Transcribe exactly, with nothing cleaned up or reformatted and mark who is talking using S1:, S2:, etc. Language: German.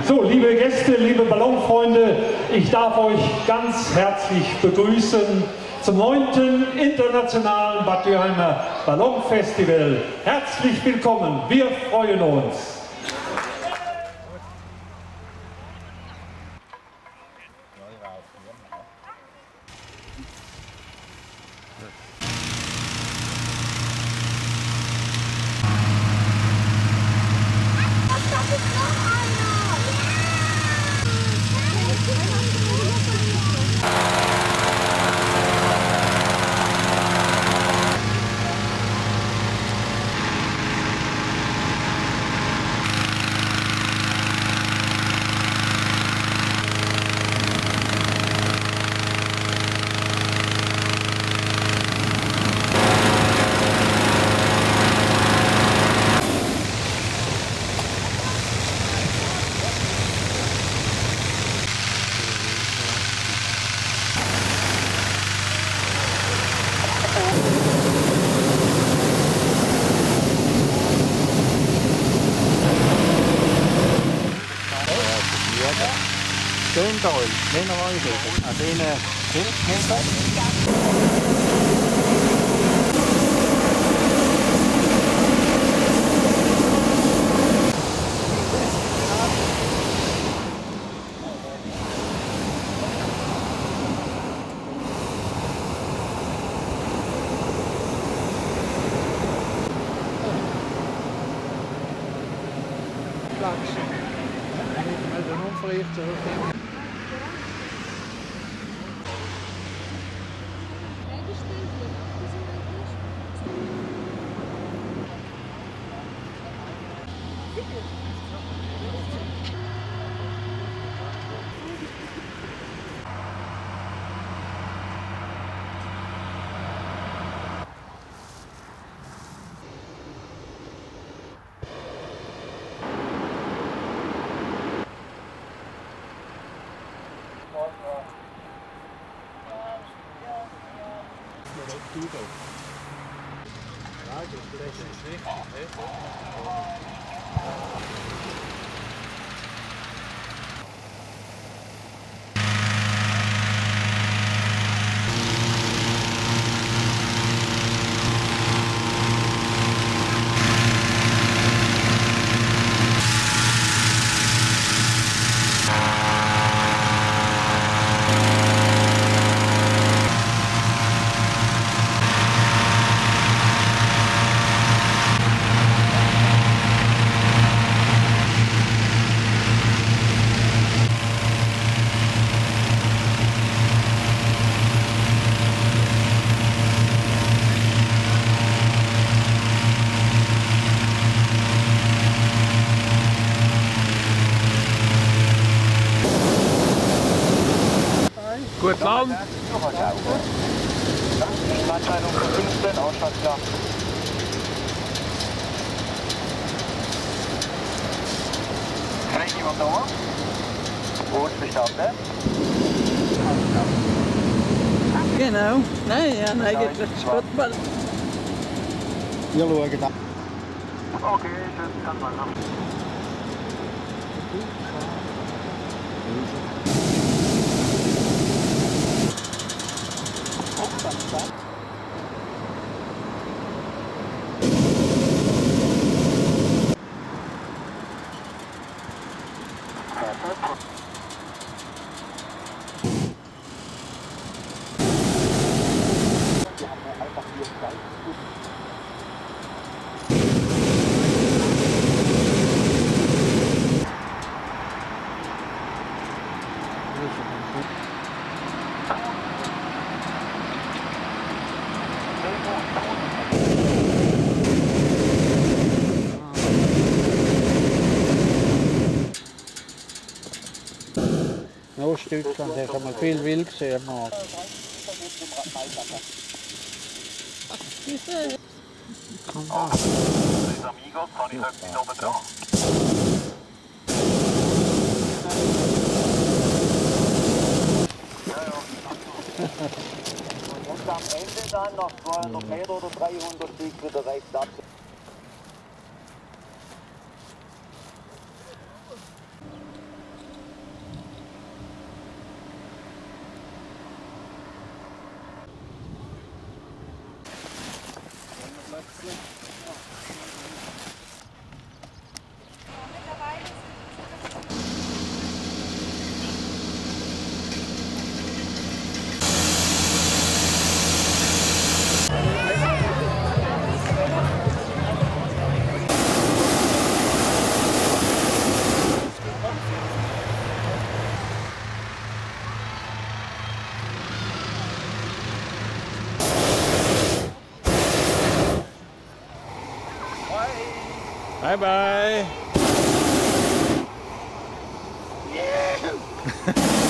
S1: So, liebe Gäste, liebe Ballonfreunde, ich darf euch ganz herzlich begrüßen zum neunten Internationalen Bad Dürheimer Ballonfestival. Herzlich willkommen, wir freuen uns.
S2: Schön toll, wenn ihr euch an diesen Hilfsmitteln. Gut Land.
S3: Startleitung fünfzehn, Ausfahrt klar. Kann ich jemand da? Gut, gestartet.
S4: Genau. Nein, ja, nein, eigentlich Sportball.
S2: Wir schauen da.
S3: Okay, schön, kann man haben.
S2: Noch ein Stück, dann haben wir viel wild gesehen.
S3: Amigos, kann ich etwas oben dran? Ja, ja. Und am Ende dann nach zweihundert Meter oder dreihundert Stück wieder rechts ab.
S2: Bye bye.
S3: Yeah.